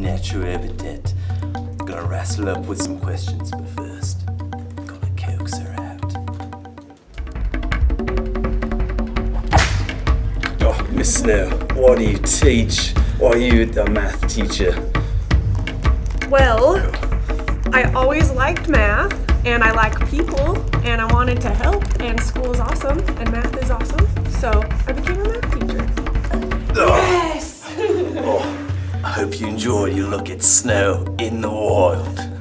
natural habitat. Gonna wrestle up with some questions, but first, gonna coax her out. Oh, Miss Snow, what do you teach? Why are you a math teacher? Well, I always liked math, and I like people, and I wanted to help, and school is awesome, and math is awesome, so I became a math teacher. Yes! Oh, I hope you enjoy your look at Snow in the wild.